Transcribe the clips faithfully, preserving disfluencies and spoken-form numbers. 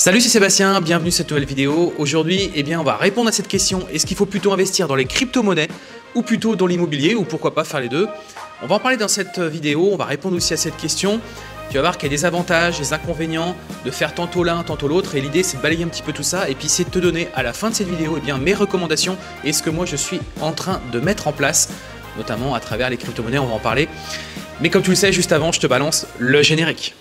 Salut, c'est Sébastien, bienvenue sur cette nouvelle vidéo. Aujourd'hui, eh bien, on va répondre à cette question. Est-ce qu'il faut plutôt investir dans les crypto-monnaies ou plutôt dans l'immobilier ou pourquoi pas faire les deux? On va en parler dans cette vidéo, on va répondre aussi à cette question. Tu vas voir qu'il y a des avantages, des inconvénients de faire tantôt l'un, tantôt l'autre. Et l'idée, c'est de balayer un petit peu tout ça et puis c'est de te donner à la fin de cette vidéo eh bien, mes recommandations et ce que moi je suis en train de mettre en place, notamment à travers les crypto-monnaies, on va en parler. Mais comme tu le sais, juste avant, je te balance le générique.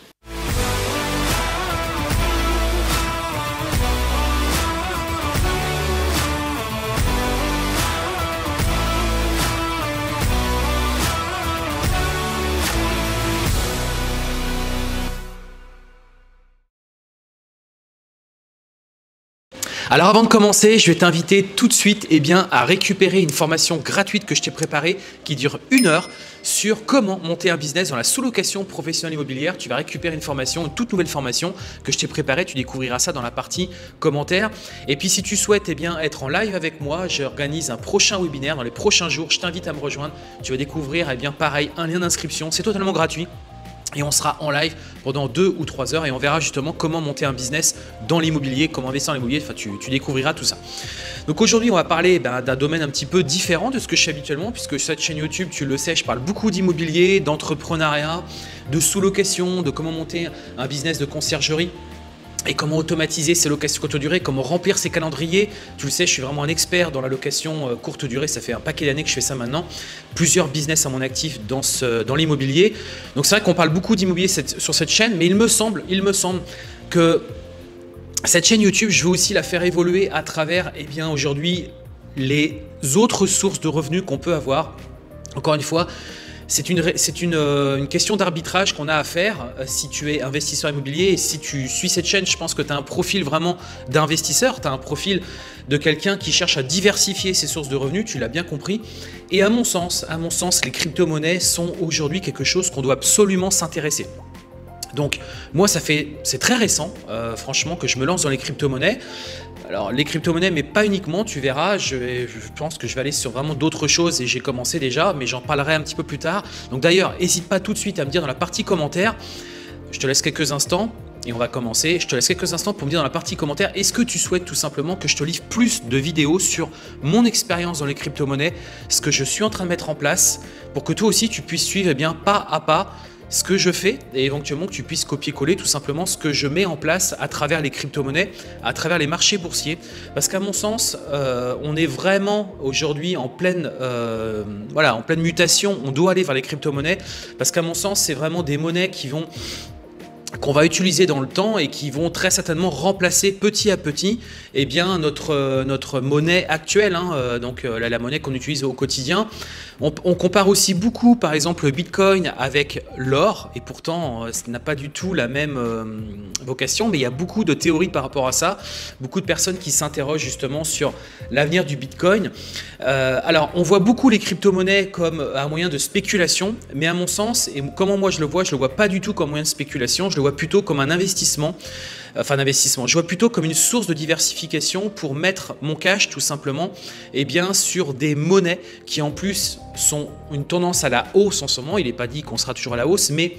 Alors avant de commencer, je vais t'inviter tout de suite eh bien, à récupérer une formation gratuite que je t'ai préparée qui dure une heure sur comment monter un business dans la sous-location professionnelle immobilière. Tu vas récupérer une formation, une toute nouvelle formation que je t'ai préparée. Tu découvriras ça dans la partie commentaires. Et puis si tu souhaites eh bien, être en live avec moi, j'organise un prochain webinaire dans les prochains jours. Je t'invite à me rejoindre. Tu vas découvrir eh bien, pareil, un lien d'inscription. C'est totalement gratuit. Et on sera en live pendant deux ou trois heures et on verra justement comment monter un business dans l'immobilier, comment investir dans l'immobilier, enfin tu, tu découvriras tout ça. Donc aujourd'hui on va parler ben, d'un domaine un petit peu différent de ce que je fais habituellement puisque sur cette chaîne YouTube, tu le sais, je parle beaucoup d'immobilier, d'entrepreneuriat, de sous-location, de comment monter un business de conciergerie. Et comment automatiser ces locations courte durée, comment remplir ces calendriers. Tu le sais, je suis vraiment un expert dans la location courte durée. Ça fait un paquet d'années que je fais ça maintenant. Plusieurs business à mon actif dans, ce, dans l'immobilier. Donc c'est vrai qu'on parle beaucoup d'immobilier sur cette chaîne, mais il me semble, il me semble que cette chaîne YouTube, je veux aussi la faire évoluer à travers, eh bien, aujourd'hui, les autres sources de revenus qu'on peut avoir. Encore une fois, c'est une, c'est une, une question d'arbitrage qu'on a à faire si tu es investisseur immobilier et si tu suis cette chaîne, je pense que tu as un profil vraiment d'investisseur, tu as un profil de quelqu'un qui cherche à diversifier ses sources de revenus, tu l'as bien compris. Et à mon sens, à mon sens, les crypto-monnaies sont aujourd'hui quelque chose qu'on doit absolument s'intéresser. Donc moi, ça fait, c'est très récent, euh, franchement, que je me lance dans les crypto-monnaies. Alors les crypto-monnaies, mais pas uniquement, tu verras, je, vais, je pense que je vais aller sur vraiment d'autres choses et j'ai commencé déjà, mais j'en parlerai un petit peu plus tard. Donc d'ailleurs, n'hésite pas tout de suite à me dire dans la partie commentaires, je te laisse quelques instants et on va commencer. Je te laisse quelques instants pour me dire dans la partie commentaires, est-ce que tu souhaites tout simplement que je te livre plus de vidéos sur mon expérience dans les crypto-monnaies, ce que je suis en train de mettre en place, pour que toi aussi tu puisses suivre eh bien, pas à pas ce que je fais et éventuellement que tu puisses copier-coller tout simplement ce que je mets en place à travers les crypto-monnaies, à travers les marchés boursiers. Parce qu'à mon sens, euh, on est vraiment aujourd'hui en pleine, euh, voilà, en pleine mutation. On doit aller vers les crypto-monnaies parce qu'à mon sens, c'est vraiment des monnaies qui vont qu'on va utiliser dans le temps et qui vont très certainement remplacer petit à petit eh bien, notre, euh, notre monnaie actuelle, hein, euh, donc euh, la, la monnaie qu'on utilise au quotidien. On, on compare aussi beaucoup par exemple le Bitcoin avec l'or et pourtant euh, ça n'a pas du tout la même euh, vocation, mais il y a beaucoup de théories par rapport à ça, beaucoup de personnes qui s'interrogent justement sur l'avenir du Bitcoin. Euh, alors on voit beaucoup les crypto-monnaies comme un moyen de spéculation, mais à mon sens, et comment moi je le vois, je le vois pas du tout comme moyen de spéculation, je le vois plutôt comme un investissement, enfin un investissement, je vois plutôt comme une source de diversification pour mettre mon cash tout simplement eh bien, sur des monnaies qui en plus sont une tendance à la hausse en ce moment. Il n'est pas dit qu'on sera toujours à la hausse, mais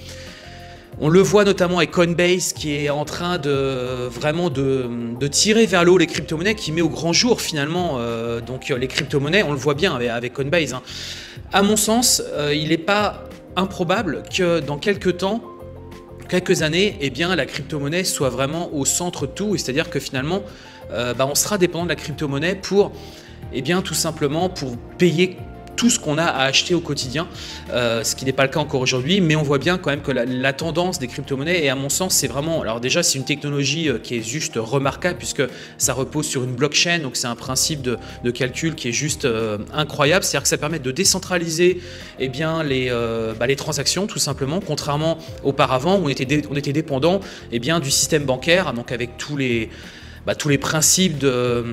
on le voit notamment avec Coinbase qui est en train de vraiment de, de tirer vers le haut les crypto-monnaies, qui met au grand jour finalement euh, donc les crypto-monnaies, on le voit bien avec, avec Coinbase. Hein. À mon sens, euh, il n'est pas improbable que dans quelques temps, quelques années, eh bien, la crypto-monnaie soit vraiment au centre de tout, c'est-à-dire que finalement, euh, bah, on sera dépendant de la crypto-monnaie pour, eh bien, tout simplement pour payer tout ce qu'on a à acheter au quotidien, euh, ce qui n'est pas le cas encore aujourd'hui, mais on voit bien quand même que la, la tendance des crypto-monnaies, et à mon sens, c'est vraiment, alors déjà, c'est une technologie qui est juste remarquable puisque ça repose sur une blockchain, donc c'est un principe de, de calcul qui est juste euh, incroyable, c'est-à-dire que ça permet de décentraliser eh bien, les, euh, bah, les transactions tout simplement, contrairement auparavant où on était, dé, on était dépendant eh bien, du système bancaire, donc avec tous les Bah, tous les principes de... Euh,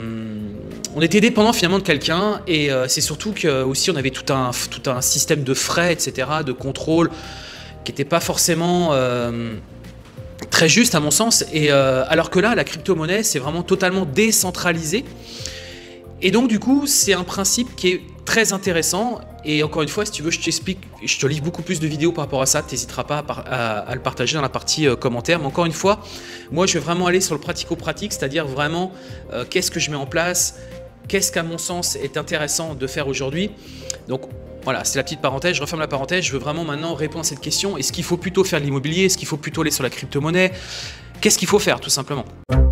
on était dépendant finalement de quelqu'un et euh, c'est surtout que aussi on avait tout un, tout un système de frais, et cetera, de contrôle qui n'était pas forcément euh, très juste à mon sens. Et euh, alors que là, la crypto-monnaie, c'est vraiment totalement décentralisé. Et donc du coup, c'est un principe qui est très intéressant. Et encore une fois, si tu veux, je t'explique, je te livre beaucoup plus de vidéos par rapport à ça. Tu n'hésiteras pas à, à, à le partager dans la partie euh, commentaires. Mais encore une fois, moi, je vais vraiment aller sur le pratico-pratique, c'est-à-dire vraiment euh, qu'est-ce que je mets en place, qu'est-ce qu'à mon sens est intéressant de faire aujourd'hui. Donc voilà, c'est la petite parenthèse. Je referme la parenthèse. Je veux vraiment maintenant répondre à cette question. Est-ce qu'il faut plutôt faire de l'immobilier? Est-ce qu'il faut plutôt aller sur la crypto-monnaie? Qu'est-ce qu'il faut faire, tout simplement?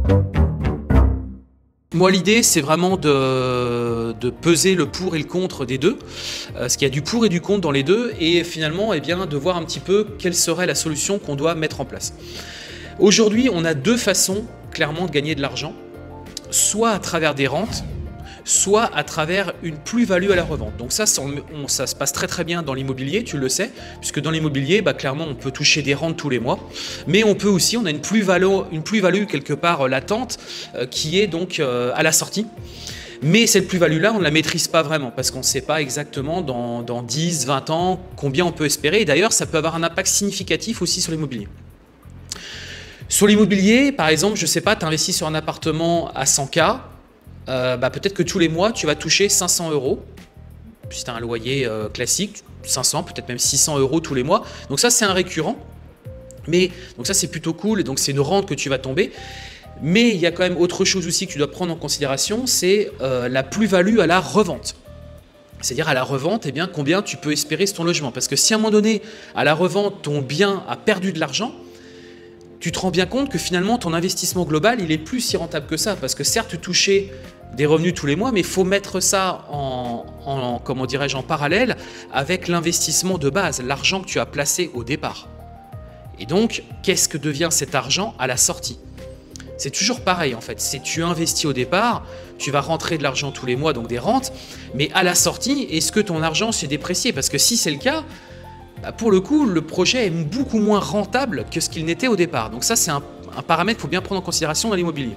Moi, l'idée, c'est vraiment de, de peser le pour et le contre des deux, euh, parce qu'il y a du pour et du contre dans les deux, et finalement, eh bien, de voir un petit peu quelle serait la solution qu'on doit mettre en place. Aujourd'hui, on a deux façons, clairement, de gagner de l'argent, soit à travers des rentes, soit à travers une plus-value à la revente. Donc ça, ça, on, ça se passe très très bien dans l'immobilier, tu le sais, puisque dans l'immobilier, bah, clairement, on peut toucher des rentes tous les mois, mais on peut aussi, on a une plus-value une plus-value quelque part euh, latente, euh, qui est donc euh, à la sortie. Mais cette plus-value-là, on ne la maîtrise pas vraiment, parce qu'on ne sait pas exactement dans, dans dix, vingt ans combien on peut espérer. Et d'ailleurs, ça peut avoir un impact significatif aussi sur l'immobilier. Sur l'immobilier, par exemple, je ne sais pas, tu investis sur un appartement à cent K, Euh, bah, peut-être que tous les mois, tu vas toucher cinq cents euros. Si tu as un loyer euh, classique, cinq cents, peut-être même six cents euros tous les mois. Donc ça, c'est un récurrent. Mais, donc ça, c'est plutôt cool. Et donc, c'est une rente que tu vas tomber. Mais il y a quand même autre chose aussi que tu dois prendre en considération, c'est euh, la plus-value à la revente. C'est-à-dire à la revente, eh bien, combien tu peux espérer sur ton logement. Parce que si à un moment donné, à la revente, ton bien a perdu de l'argent, tu te rends bien compte que finalement, ton investissement global, il est plus si rentable que ça. Parce que certes, tu touchais des revenus tous les mois, mais il faut mettre ça en, en, comment dirais-je, en parallèle avec l'investissement de base, l'argent que tu as placé au départ. Et donc, qu'est-ce que devient cet argent à la sortie? C'est toujours pareil en fait. Si tu investis au départ, tu vas rentrer de l'argent tous les mois, donc des rentes, mais à la sortie, est-ce que ton argent s'est déprécié? Parce que si c'est le cas, bah pour le coup, le projet est beaucoup moins rentable que ce qu'il n'était au départ. Donc ça, c'est un, un paramètre qu'il faut bien prendre en considération dans l'immobilier.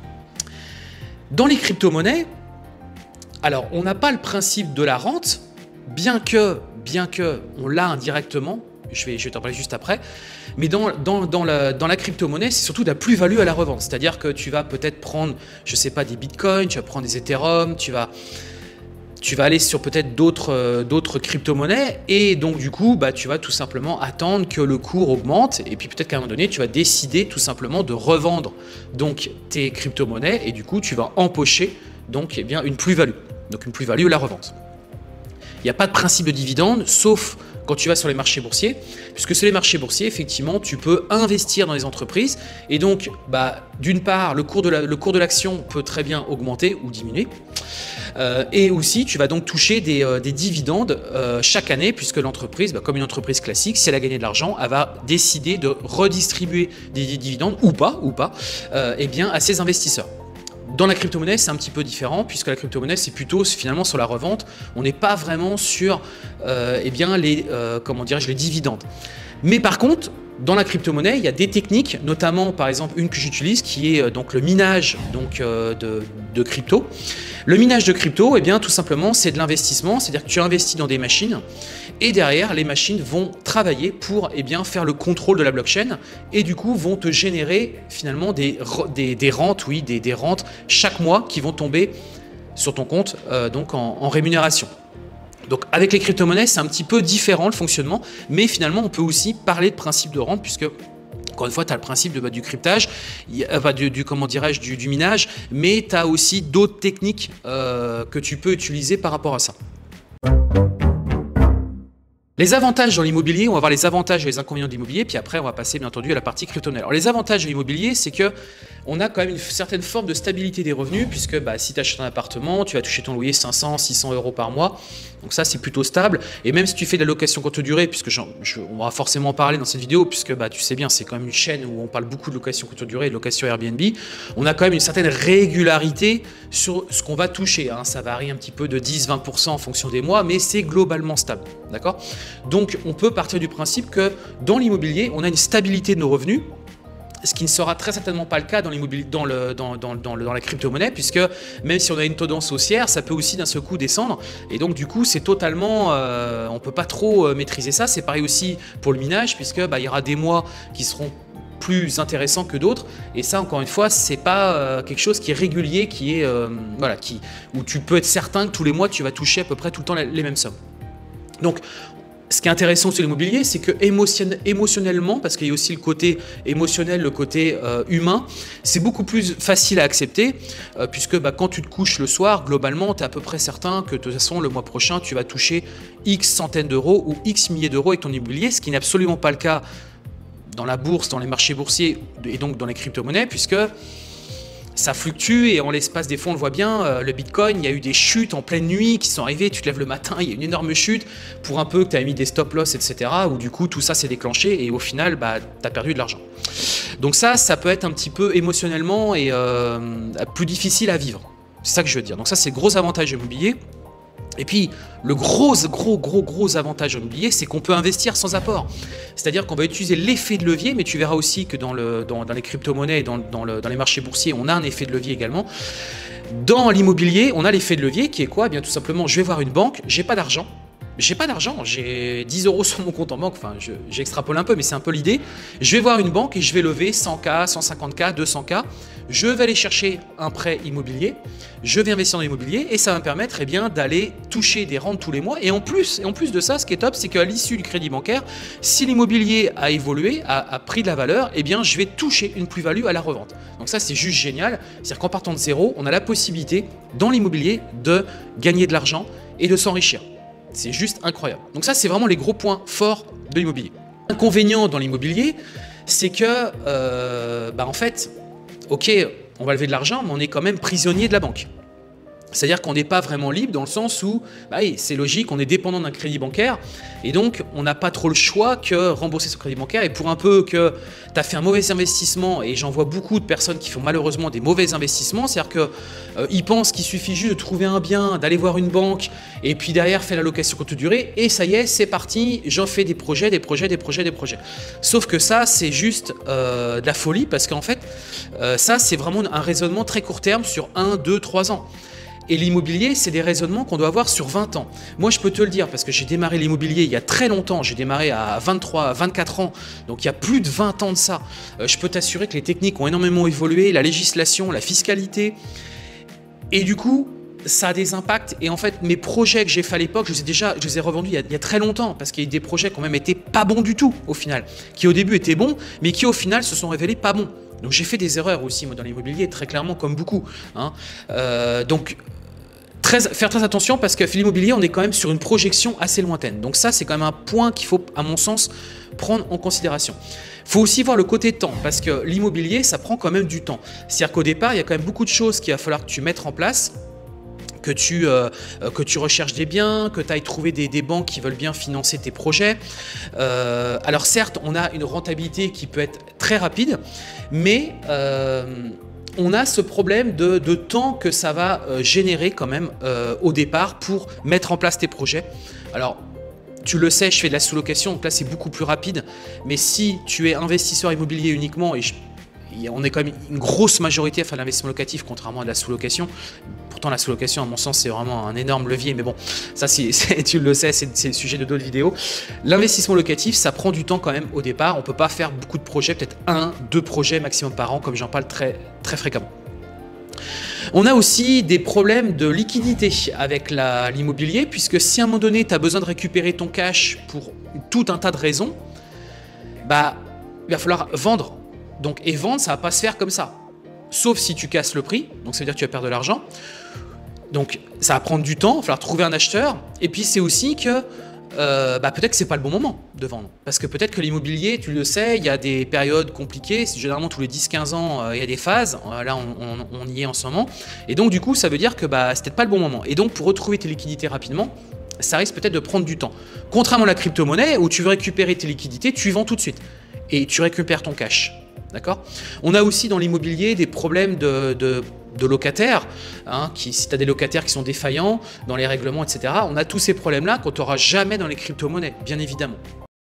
Dans les crypto-monnaies, alors on n'a pas le principe de la rente, bien que, bien que on l'a indirectement, je vais, je vais t'en parler juste après, mais dans, dans, dans la, dans la crypto-monnaie, c'est surtout de la plus-value à la revente. C'est-à-dire que tu vas peut-être prendre, je ne sais pas, des bitcoins, tu vas prendre des Ethereum, tu vas... tu vas aller sur peut-être d'autres euh, d'autres crypto-monnaies et donc du coup, bah, tu vas tout simplement attendre que le cours augmente et puis peut-être qu'à un moment donné, tu vas décider tout simplement de revendre donc tes crypto-monnaies et du coup, tu vas empocher donc eh bien, une plus-value, donc une plus-value à la revente. Il n'y a pas de principe de dividende, sauf quand tu vas sur les marchés boursiers, puisque sur les marchés boursiers, effectivement, tu peux investir dans les entreprises et donc, bah, d'une part, le cours de la, le cours de l'action peut très bien augmenter ou diminuer. Euh, et aussi, tu vas donc toucher des, euh, des dividendes euh, chaque année, puisque l'entreprise, bah, comme une entreprise classique, si elle a gagné de l'argent, elle va décider de redistribuer des, des dividendes ou pas, ou pas, euh, eh bien, à ses investisseurs. Dans la crypto-monnaie, c'est un petit peu différent, puisque la crypto-monnaie, c'est plutôt finalement sur la revente. On n'est pas vraiment sur euh, eh bien, les, euh, comment dirais-je, les dividendes. Mais par contre, dans la crypto-monnaie, il y a des techniques, notamment par exemple une que j'utilise, qui est donc le minage donc, euh, de, de crypto. Le minage de crypto, eh bien, tout simplement, c'est de l'investissement, c'est-à-dire que tu investis dans des machines et derrière, les machines vont travailler pour eh bien, faire le contrôle de la blockchain et du coup vont te générer finalement des, des, des rentes, oui, des, des rentes chaque mois qui vont tomber sur ton compte euh, donc en, en rémunération. Donc avec les crypto-monnaies, c'est un petit peu différent le fonctionnement, mais finalement, on peut aussi parler de principe de rente puisque encore une fois, tu as le principe de, bah, du cryptage, enfin, du, du, comment dirais-je, du, du minage, mais tu as aussi d'autres techniques euh, que tu peux utiliser par rapport à ça. Les avantages dans l'immobilier, on va voir les avantages et les inconvénients de l'immobilier, puis après on va passer bien entendu à la partie crypto-monnaie. Alors les avantages de l'immobilier, c'est que on a quand même une certaine forme de stabilité des revenus, puisque bah, si tu achètes un appartement, tu vas toucher ton loyer cinq cents, six cents euros par mois, donc ça c'est plutôt stable. Et même si tu fais de la location courte durée, puisque je, je, on va forcément en parler dans cette vidéo, puisque bah, tu sais bien, c'est quand même une chaîne où on parle beaucoup de location courte durée et de location Airbnb, on a quand même une certaine régularité sur ce qu'on va toucher, hein. Ça varie un petit peu de dix à vingt pour cent en fonction des mois, mais c'est globalement stable, d'accord? Donc on peut partir du principe que dans l'immobilier, on a une stabilité de nos revenus, ce qui ne sera très certainement pas le cas dans, dans, le, dans, dans, dans, le, dans la crypto-monnaie, puisque même si on a une tendance haussière, ça peut aussi d'un seul coup descendre. Et donc du coup, c'est totalement, euh, on ne peut pas trop euh, maîtriser ça. C'est pareil aussi pour le minage, puisque bah, il y aura des mois qui seront plus intéressants que d'autres. Et ça, encore une fois, c'est pas euh, quelque chose qui est régulier, qui est euh, voilà, qui où tu peux être certain que tous les mois tu vas toucher à peu près tout le temps les mêmes sommes. Donc, ce qui est intéressant sur l'immobilier, c'est que émotion, émotionnellement, parce qu'il y a aussi le côté émotionnel, le côté euh, humain, c'est beaucoup plus facile à accepter, euh, puisque bah, quand tu te couches le soir, globalement, tu es à peu près certain que de toute façon, le mois prochain, tu vas toucher X centaines d'euros ou X milliers d'euros avec ton immobilier, ce qui n'est absolument pas le cas dans la bourse, dans les marchés boursiers et donc dans les crypto-monnaies, puisque ça fluctue et en l'espace des fonds, on le voit bien, euh, le Bitcoin, il y a eu des chutes en pleine nuit qui sont arrivées, tu te lèves le matin, il y a une énorme chute pour un peu que tu as mis des stop-loss, et cetera, où du coup tout ça s'est déclenché et au final, bah, tu as perdu de l'argent. Donc ça, ça peut être un petit peu émotionnellement et euh, plus difficile à vivre. C'est ça que je veux dire. Donc ça, c'est le gros avantage immobilier. Et puis, le gros, gros, gros, gros avantage immobilier, c'est qu'on peut investir sans apport. C'est-à-dire qu'on va utiliser l'effet de levier, mais tu verras aussi que dans, le, dans, dans les crypto-monnaies et dans, dans, le, dans les marchés boursiers, on a un effet de levier également. Dans l'immobilier, on a l'effet de levier qui est quoi? Eh bien, tout simplement, je vais voir une banque, j'ai pas d'argent. J'ai pas d'argent, j'ai dix euros sur mon compte en banque, enfin j'extrapole un peu, mais c'est un peu l'idée. Je vais voir une banque et je vais lever cent K, cent cinquante K, deux cents K. Je vais aller chercher un prêt immobilier, je vais investir dans l'immobilier et ça va me permettre eh bien, d'aller toucher des rentes tous les mois. Et en plus, et en plus de ça, ce qui est top, c'est qu'à l'issue du crédit bancaire, si l'immobilier a évolué, a, a pris de la valeur, eh bien, je vais toucher une plus-value à la revente. Donc ça, c'est juste génial. C'est-à-dire qu'en partant de zéro, on a la possibilité dans l'immobilier de gagner de l'argent et de s'enrichir. C'est juste incroyable. Donc ça, c'est vraiment les gros points forts de l'immobilier. L'inconvénient dans l'immobilier, c'est que, euh, bah en fait, ok, on va lever de l'argent, mais on est quand même prisonnier de la banque. C'est-à-dire qu'on n'est pas vraiment libre dans le sens où, bah oui, c'est logique, on est dépendant d'un crédit bancaire et donc on n'a pas trop le choix que rembourser son crédit bancaire. Et pour un peu que tu as fait un mauvais investissement, et j'en vois beaucoup de personnes qui font malheureusement des mauvais investissements, c'est-à-dire qu'ils euh, pensent qu'il suffit juste de trouver un bien, d'aller voir une banque et puis derrière faire la location courte durée et ça y est, c'est parti, j'en fais des projets, des projets, des projets, des projets. Sauf que ça, c'est juste euh, de la folie parce qu'en fait, euh, ça, c'est vraiment un raisonnement très court terme sur un, deux, trois ans. Et l'immobilier, c'est des raisonnements qu'on doit avoir sur vingt ans. Moi, je peux te le dire parce que j'ai démarré l'immobilier il y a très longtemps. J'ai démarré à vingt-trois, vingt-quatre ans, donc il y a plus de vingt ans de ça. Euh, je peux t'assurer que les techniques ont énormément évolué, la législation, la fiscalité. Et du coup, ça a des impacts. Et en fait, mes projets que j'ai fait à l'époque, je les ai déjà, je les ai revendus il y a, il y a très longtemps parce qu'il y a eu des projets qui ont même été pas bons du tout au final, qui au début étaient bons, mais qui au final se sont révélés pas bons. Donc j'ai fait des erreurs aussi moi dans l'immobilier, très clairement comme beaucoup. Hein. Euh, donc Très, faire très attention parce que l'immobilier, on est quand même sur une projection assez lointaine. Donc ça, c'est quand même un point qu'il faut, à mon sens, prendre en considération. Il faut aussi voir le côté temps parce que l'immobilier, ça prend quand même du temps. C'est-à-dire qu'au départ, il y a quand même beaucoup de choses qu'il va falloir que tu mettes en place, que tu, euh, que tu recherches des biens, que tu ailles trouver des, des banques qui veulent bien financer tes projets. Euh, alors certes, on a une rentabilité qui peut être très rapide, mais... Euh, on a ce problème de, de temps que ça va euh, générer quand même euh, au départ pour mettre en place tes projets. Alors, tu le sais, je fais de la sous-location, donc là c'est beaucoup plus rapide. Mais si tu es investisseur immobilier uniquement, et je, on est quand même une grosse majorité à faire l'investissement locatif, contrairement à de la sous-location. Pourtant, la sous-location, à mon sens, c'est vraiment un énorme levier. Mais bon, ça, c'est, c'est, tu le sais, c'est, c'est le sujet de d'autres vidéos. L'investissement locatif, ça prend du temps quand même au départ. On ne peut pas faire beaucoup de projets, peut-être un, deux projets maximum par an, comme j'en parle très, très fréquemment. On a aussi des problèmes de liquidité avec la, l'immobilier, puisque si à un moment donné, tu as besoin de récupérer ton cash pour tout un tas de raisons, bah, il va falloir vendre. Donc, et vendre, ça ne va pas se faire comme ça. Sauf si tu casses le prix, donc ça veut dire que tu vas perdre de l'argent. Donc, ça va prendre du temps, il va falloir trouver un acheteur. Et puis, c'est aussi que euh, bah, peut-être que ce n'est pas le bon moment de vendre. Parce que peut-être que l'immobilier, tu le sais, il y a des périodes compliquées. Généralement, tous les dix à quinze ans, euh, il y a des phases. Euh, là, on, on, on y est en ce moment. Et donc, du coup, ça veut dire que bah, ce n'est peut-être pas le bon moment. Et donc, pour retrouver tes liquidités rapidement, ça risque peut-être de prendre du temps. Contrairement à la crypto-monnaie, où tu veux récupérer tes liquidités, tu vends tout de suite. Et tu récupères ton cash. D'accord ? On a aussi dans l'immobilier des problèmes de, de, de locataires. Hein, qui, si tu as des locataires qui sont défaillants dans les règlements, et cetera, on a tous ces problèmes-là qu'on n'aura jamais dans les crypto-monnaies, bien évidemment.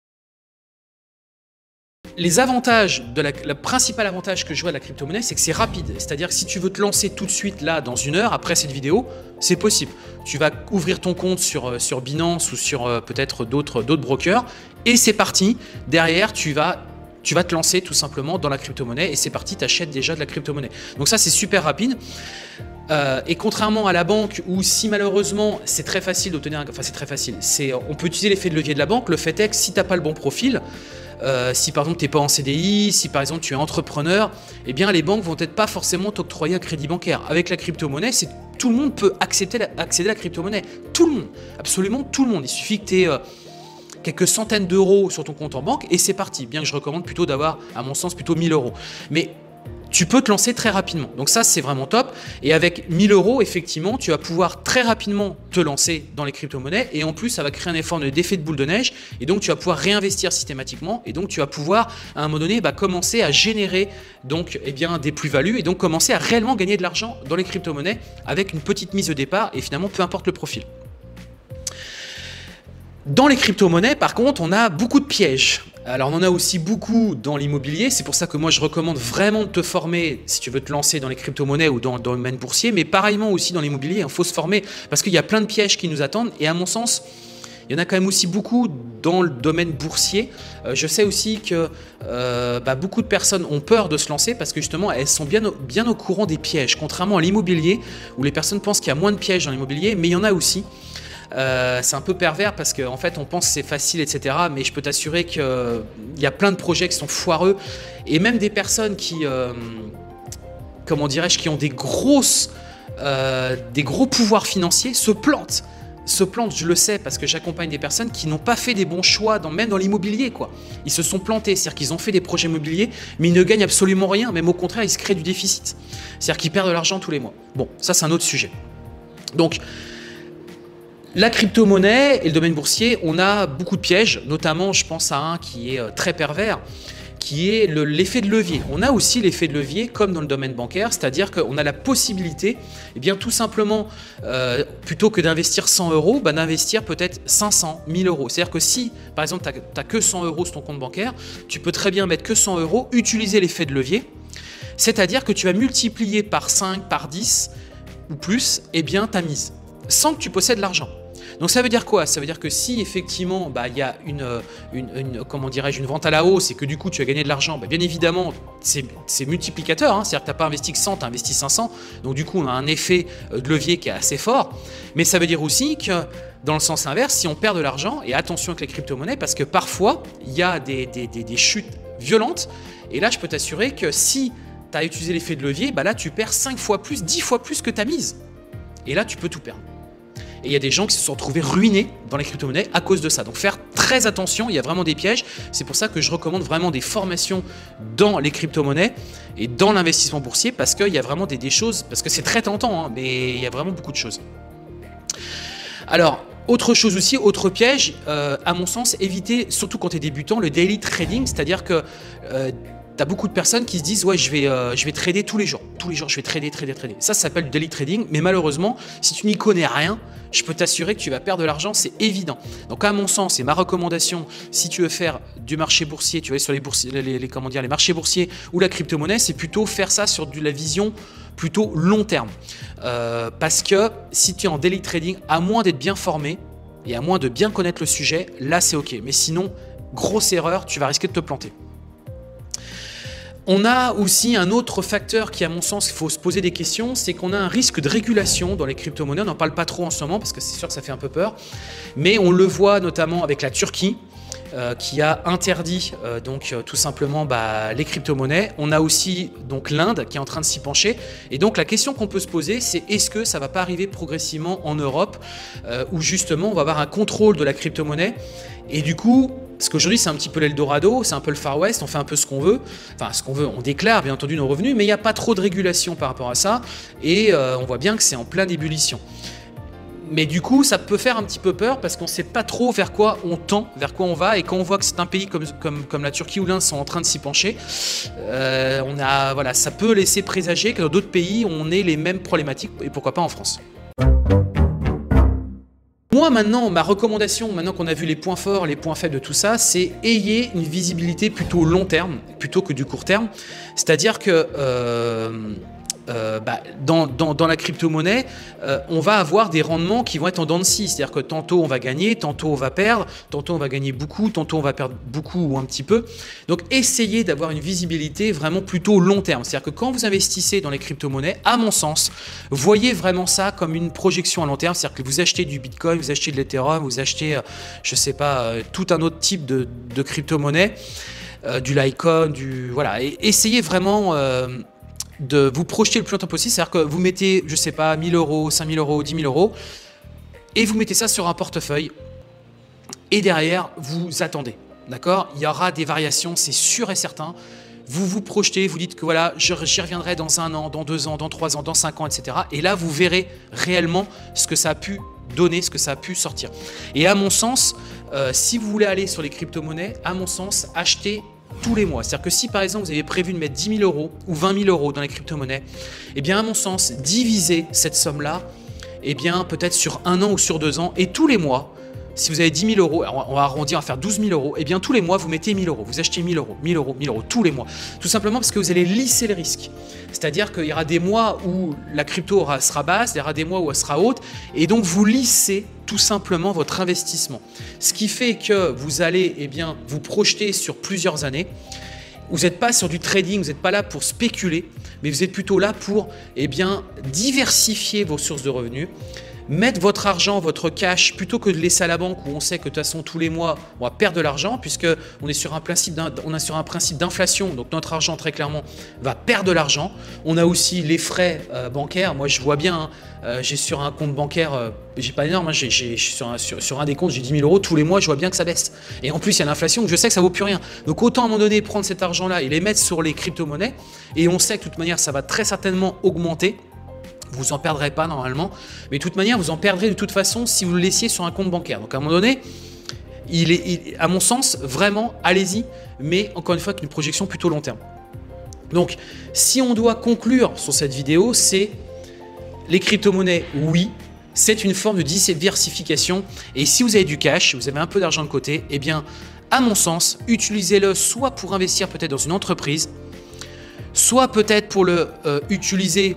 Les avantages, de la, le principal avantage que je vois de la crypto-monnaie, c'est que c'est rapide. C'est-à-dire que si tu veux te lancer tout de suite, là, dans une heure, après cette vidéo, c'est possible. Tu vas ouvrir ton compte sur, sur Binance ou sur euh, peut-être d'autres, d'autres brokers, et c'est parti. Derrière, tu vas... tu vas te lancer tout simplement dans la crypto-monnaie et c'est parti, tu achètes déjà de la crypto-monnaie. Donc ça, c'est super rapide. Euh, et contrairement à la banque où si malheureusement c'est très facile d'obtenir, enfin c'est très facile, c'est, on peut utiliser l'effet de levier de la banque, le fait est que si tu n'as pas le bon profil, euh, si par exemple tu n'es pas en C D I, si par exemple tu es entrepreneur, eh bien les banques vont peut-être pas forcément t'octroyer un crédit bancaire. Avec la crypto-monnaie, c'est, tout le monde peut accéder, accéder à la crypto-monnaie. Tout le monde, absolument tout le monde. Il suffit que tu aies euh, quelques centaines d'euros sur ton compte en banque et c'est parti. Bien que je recommande plutôt d'avoir, à mon sens, plutôt mille euros. Mais tu peux te lancer très rapidement. Donc ça, c'est vraiment top. Et avec mille euros, effectivement, tu vas pouvoir très rapidement te lancer dans les crypto-monnaies. Et en plus, ça va créer un effort d'effet de boule de neige. Et donc, tu vas pouvoir réinvestir systématiquement. Et donc, tu vas pouvoir, à un moment donné, bah, commencer à générer donc, eh bien, des plus-values. Et donc, commencer à réellement gagner de l'argent dans les crypto-monnaies avec une petite mise de départ. Et finalement, peu importe le profil. Dans les crypto-monnaies, par contre, on a beaucoup de pièges. Alors, on en a aussi beaucoup dans l'immobilier. C'est pour ça que moi, je recommande vraiment de te former si tu veux te lancer dans les crypto-monnaies ou dans, dans le domaine boursier. Mais pareillement aussi dans l'immobilier, il faut se former parce qu'il y a plein de pièges qui nous attendent. Et à mon sens, il y en a quand même aussi beaucoup dans le domaine boursier. Euh, je sais aussi que euh, bah, beaucoup de personnes ont peur de se lancer parce que justement, elles sont bien au, bien au courant des pièges. Contrairement à l'immobilier, où les personnes pensent qu'il y a moins de pièges dans l'immobilier, mais il y en a aussi. Euh, c'est un peu pervers parce qu'en en fait on pense que c'est facile, et cetera. Mais je peux t'assurer qu'il euh, y a plein de projets qui sont foireux et même des personnes qui, euh, comment dirais-je, qui ont des grosses, euh, des gros pouvoirs financiers se plantent. Se plantent, je le sais parce que j'accompagne des personnes qui n'ont pas fait des bons choix, dans, même dans l'immobilier, quoi. Ils se sont plantés, c'est-à-dire qu'ils ont fait des projets immobiliers, mais ils ne gagnent absolument rien, même au contraire, ils se créent du déficit. C'est-à-dire qu'ils perdent de l'argent tous les mois. Bon, ça c'est un autre sujet. Donc, la crypto-monnaie et le domaine boursier, on a beaucoup de pièges, notamment je pense à un qui est très pervers, qui est le, l'effet de levier. On a aussi l'effet de levier comme dans le domaine bancaire, c'est-à-dire qu'on a la possibilité, eh bien, tout simplement, euh, plutôt que d'investir cent euros, bah, d'investir peut-être cinq cents, mille euros. C'est-à-dire que si, par exemple, tu n'as que cent euros sur ton compte bancaire, tu peux très bien mettre que cent euros, utiliser l'effet de levier, c'est-à-dire que tu vas multiplier par cinq, par dix ou plus, eh bien, ta mise, sans que tu possèdes l'argent. Donc ça veut dire quoi? Ça veut dire que si effectivement bah, y a une, une, une, comment dirais-je, une vente à la hausse et que du coup tu as gagné de l'argent, bah, bien évidemment c'est, c'est multiplicateur, hein, c'est-à-dire que tu n'as pas investi que cent, tu as investi cinq cents, donc du coup on a un effet de levier qui est assez fort, mais ça veut dire aussi que dans le sens inverse, si on perd de l'argent, et attention avec les crypto-monnaies parce que parfois il y a des, des, des, des chutes violentes, et là je peux t'assurer que si tu as utilisé l'effet de levier, bah là tu perds cinq fois plus, dix fois plus que ta mise, et là tu peux tout perdre. Et il y a des gens qui se sont retrouvés ruinés dans les crypto-monnaies à cause de ça. Donc faire très attention, il y a vraiment des pièges. C'est pour ça que je recommande vraiment des formations dans les crypto-monnaies et dans l'investissement boursier parce qu'il y a vraiment des, des choses, parce que c'est très tentant, hein, mais il y a vraiment beaucoup de choses. Alors, autre chose aussi, autre piège, euh, à mon sens, éviter, surtout quand tu es débutant, le daily trading, c'est-à-dire que euh, tu as beaucoup de personnes qui se disent « ouais, je vais, euh, je vais trader tous les jours, tous les jours, je vais trader, trader, trader ». Ça, ça s'appelle du daily trading, mais malheureusement, si tu n'y connais rien, je peux t'assurer que tu vas perdre de l'argent, c'est évident. Donc à mon sens, et ma recommandation, si tu veux faire du marché boursier, tu vas sur les, boursiers, les, les, comment dire, les marchés boursiers ou la crypto-monnaie, c'est plutôt faire ça sur de la vision plutôt long terme. Euh, parce que si tu es en daily trading, à moins d'être bien formé et à moins de bien connaître le sujet, là c'est ok. Mais sinon, grosse erreur, tu vas risquer de te planter. On a aussi un autre facteur qui, à mon sens, il faut se poser des questions, c'est qu'on a un risque de régulation dans les crypto-monnaies. On n'en parle pas trop en ce moment parce que c'est sûr que ça fait un peu peur, mais on le voit notamment avec la Turquie euh, qui a interdit euh, donc euh, tout simplement bah, les crypto-monnaies. On a aussi donc l'Inde qui est en train de s'y pencher. Et donc la question qu'on peut se poser, c'est est-ce que ça ne va pas arriver progressivement en Europe euh, où justement on va avoir un contrôle de la crypto-monnaie et du coup, parce qu'aujourd'hui c'est un petit peu l'Eldorado, c'est un peu le Far West, on fait un peu ce qu'on veut, enfin ce qu'on veut, on déclare bien entendu nos revenus, mais il n'y a pas trop de régulation par rapport à ça, et euh, on voit bien que c'est en pleine ébullition. Mais du coup, ça peut faire un petit peu peur parce qu'on ne sait pas trop vers quoi on tend, vers quoi on va, et quand on voit que c'est un pays comme, comme, comme la Turquie ou l'Inde sont en train de s'y pencher, euh, on a, voilà, ça peut laisser présager que dans d'autres pays, on ait les mêmes problématiques, et pourquoi pas en France. Moi maintenant, ma recommandation, maintenant qu'on a vu les points forts, les points faibles de tout ça, c'est ayez une visibilité plutôt long terme, plutôt que du court terme. C'est-à-dire que euh, euh, bah, dans, dans, dans la crypto-monnaie, euh, on va avoir des rendements qui vont être en dents de scie. C'est-à-dire que tantôt on va gagner, tantôt on va perdre, tantôt on va gagner beaucoup, tantôt on va perdre beaucoup ou un petit peu. Donc essayez d'avoir une visibilité vraiment plutôt long terme. C'est-à-dire que quand vous investissez dans les crypto-monnaies, à mon sens, voyez vraiment ça comme une projection à long terme. C'est-à-dire que vous achetez du Bitcoin, vous achetez de l'Ethereum, vous achetez, euh, je sais pas, euh, tout un autre type de, de crypto-monnaie, euh, du Litecoin, du voilà. Et essayez vraiment euh, de vous projeter le plus longtemps possible. C'est-à-dire que vous mettez, je sais pas, mille euros, cinq mille euros, dix mille euros, et vous mettez ça sur un portefeuille. Et derrière, vous attendez. D'accord? Il y aura des variations, c'est sûr et certain. Vous vous projetez, vous dites que voilà, j'y reviendrai dans un an, dans deux ans, dans trois ans, dans cinq ans, et cetera. Et là, vous verrez réellement ce que ça a pu donner, ce que ça a pu sortir. Et à mon sens, euh, si vous voulez aller sur les crypto-monnaies, à mon sens, achetez tous les mois. C'est-à-dire que si par exemple vous avez prévu de mettre dix mille euros ou vingt mille euros dans les crypto-monnaies, eh bien à mon sens, divisez cette somme-là, eh bien peut-être sur un an ou sur deux ans, et tous les mois, si vous avez dix mille euros, on va arrondir, on va faire douze mille euros, et bien tous les mois, vous mettez mille euros. Vous achetez mille euros, mille euros, mille euros, tous les mois. Tout simplement parce que vous allez lisser les risques. C'est-à-dire qu'il y aura des mois où la crypto sera basse, il y aura des mois où elle sera haute, et donc vous lissez tout simplement votre investissement. Ce qui fait que vous allez eh bien, vous projeter sur plusieurs années. Vous n'êtes pas sur du trading, vous n'êtes pas là pour spéculer, mais vous êtes plutôt là pour eh bien, diversifier vos sources de revenus. Mettre votre argent, votre cash, plutôt que de laisser à la banque où on sait que de toute façon tous les mois on va perdre de l'argent, puisque on est sur un principe on a sur un principe d'inflation, donc notre argent très clairement va perdre de l'argent. On a aussi les frais euh, bancaires. Moi je vois bien, hein, euh, j'ai sur un compte bancaire, euh, j'ai pas énorme, hein, j'ai, j'ai, sur, un, sur, sur un des comptes j'ai dix mille euros, tous les mois je vois bien que ça baisse. Et en plus il y a l'inflation, je sais que ça vaut plus rien. Donc autant à un moment donné prendre cet argent-là et les mettre sur les crypto-monnaies, et on sait que de toute manière ça va très certainement augmenter. Vous en perdrez pas normalement, mais de toute manière, vous en perdrez de toute façon si vous le laissiez sur un compte bancaire. Donc à un moment donné, il est, il, à mon sens, vraiment, allez-y, mais encore une fois, avec une projection plutôt long terme. Donc, si on doit conclure sur cette vidéo, c'est les crypto-monnaies, oui, c'est une forme de diversification. Et si vous avez du cash, vous avez un peu d'argent de côté, eh bien, à mon sens, utilisez-le soit pour investir peut-être dans une entreprise, soit peut-être pour le euh, utiliser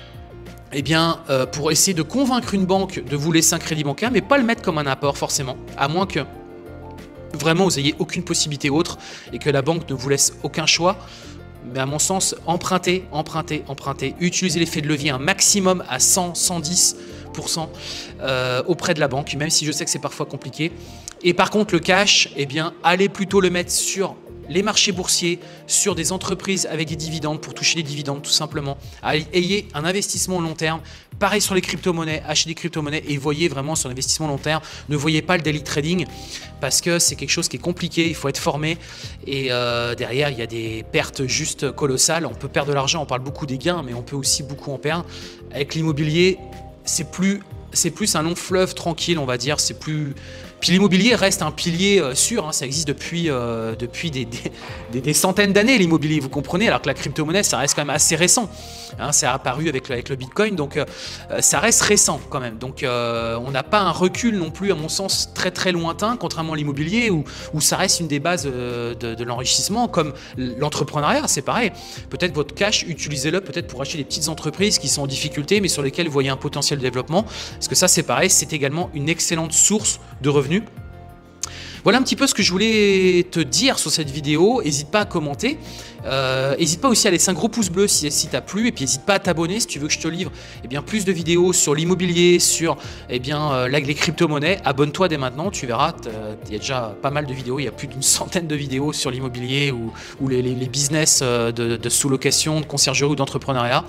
Eh bien, euh, pour essayer de convaincre une banque de vous laisser un crédit bancaire, mais pas le mettre comme un apport forcément, à moins que vraiment vous n'ayez aucune possibilité autre et que la banque ne vous laisse aucun choix. Mais à mon sens, empruntez, empruntez, empruntez, utilisez l'effet de levier un maximum à cent, cent dix pour cent euh, auprès de la banque, même si je sais que c'est parfois compliqué. Et par contre, le cash, eh bien, allez plutôt le mettre sur les marchés boursiers, sur des entreprises avec des dividendes, pour toucher les dividendes tout simplement. Ayez un investissement long terme. Pareil sur les crypto-monnaies, achetez des crypto-monnaies et voyez vraiment sur l'investissement long terme. Ne voyez pas le daily trading parce que c'est quelque chose qui est compliqué, il faut être formé et euh, derrière il y a des pertes juste colossales. On peut perdre de l'argent, on parle beaucoup des gains, mais on peut aussi beaucoup en perdre. Avec l'immobilier, c'est plus, c'est plus un long fleuve tranquille, on va dire, c'est plus... Puis l'immobilier reste un pilier euh, sûr, hein, ça existe depuis, euh, depuis des, des, des, des centaines d'années l'immobilier, vous comprenez, alors que la crypto-monnaie ça reste quand même assez récent, hein, c'est apparu avec le, avec le Bitcoin, donc euh, ça reste récent quand même, donc euh, on n'a pas un recul non plus à mon sens très très lointain, contrairement à l'immobilier où, où ça reste une des bases euh, de, de l'enrichissement, comme l'entrepreneuriat, c'est pareil, peut-être votre cash, utilisez-le peut-être pour acheter des petites entreprises qui sont en difficulté mais sur lesquelles vous voyez un potentiel de développement, parce que ça c'est pareil, c'est également une excellente source de revenus. Voilà un petit peu ce que je voulais te dire sur cette vidéo. N'hésite pas à commenter. Euh, n'hésite pas aussi à laisser un gros pouce bleu si, si t'as plu. Et puis n'hésite pas à t'abonner si tu veux que je te livre eh bien, plus de vidéos sur l'immobilier, sur eh bien, euh, les crypto-monnaies. Abonne-toi dès maintenant. Tu verras, il y a déjà pas mal de vidéos. Il y a plus d'une centaine de vidéos sur l'immobilier ou, ou les, les, les business de, de sous-location, de conciergerie ou d'entrepreneuriat.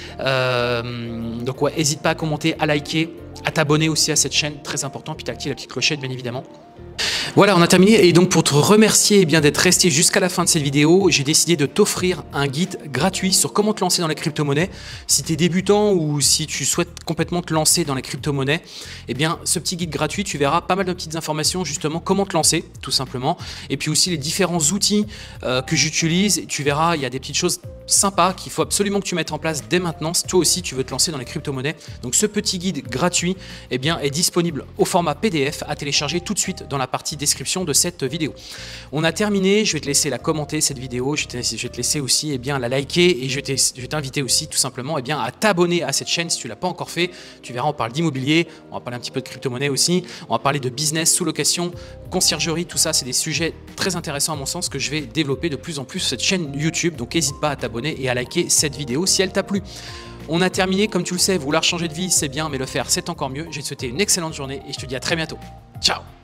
Euh, donc ouais, n'hésite pas à commenter, à liker, à t'abonner aussi à cette chaîne, très important. Puis t'actives la petite clochette bien évidemment. Voilà, on a terminé et donc pour te remercier eh bien d'être resté jusqu'à la fin de cette vidéo, j'ai décidé de t'offrir un guide gratuit sur comment te lancer dans les crypto-monnaies. Si tu es débutant ou si tu souhaites complètement te lancer dans les crypto-monnaies, eh bien ce petit guide gratuit, tu verras pas mal de petites informations justement comment te lancer tout simplement et puis aussi les différents outils euh, que j'utilise. Tu verras, il y a des petites choses sympas qu'il faut absolument que tu mettes en place dès maintenant si toi aussi tu veux te lancer dans les crypto-monnaies. Donc ce petit guide gratuit eh bien, est disponible au format P D F à télécharger tout de suite dans la partie description description de cette vidéo. On a terminé, je vais te laisser la commenter cette vidéo, je vais te, je vais te laisser aussi eh bien, la liker et je vais t'inviter aussi tout simplement eh bien, à t'abonner à cette chaîne si tu ne l'as pas encore fait. Tu verras, on parle d'immobilier, on va parler un petit peu de crypto-monnaie aussi, on va parler de business, sous-location, conciergerie, tout ça, c'est des sujets très intéressants à mon sens que je vais développer de plus en plus sur cette chaîne YouTube. Donc n'hésite pas à t'abonner et à liker cette vidéo si elle t'a plu. On a terminé, comme tu le sais, vouloir changer de vie c'est bien, mais le faire c'est encore mieux. Je vais te souhaiter une excellente journée et je te dis à très bientôt. Ciao!